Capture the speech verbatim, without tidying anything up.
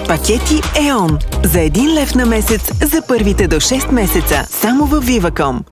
Пакети Еон. За един лев на месец за първите до шест месеца. Само във Viva точка com.